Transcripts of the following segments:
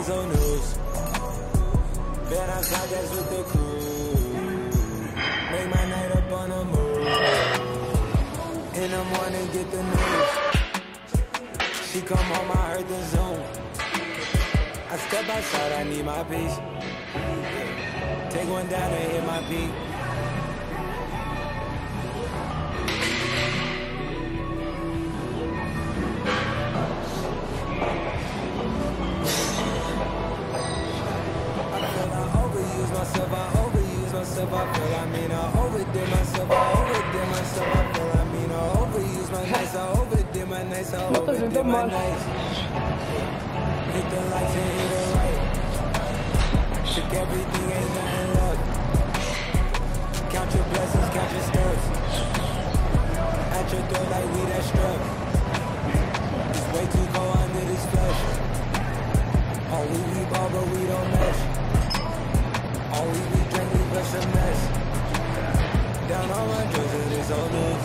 is old news. Been outside, that's with the crew. Make my night up on the move. In the morning, get the news. She come home, I heard the Zoom. I step outside, I need my peace. Take one down and hit my beat. I feel I mean I overdid myself, I overdid myself, I feel I mean I overused my nights, I overdid my nights, I overdid my nights. Hit the lights and hit the right. Took everything, ain't nothing left. Count your blessings, count your steps. At your door like we that struck. It's way too cold under this flesh. Oh, we ball but we don't mesh. All we drink, we bust a mess. Down on my drugs and it's all news.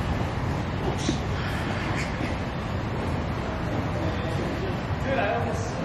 Dude, I almost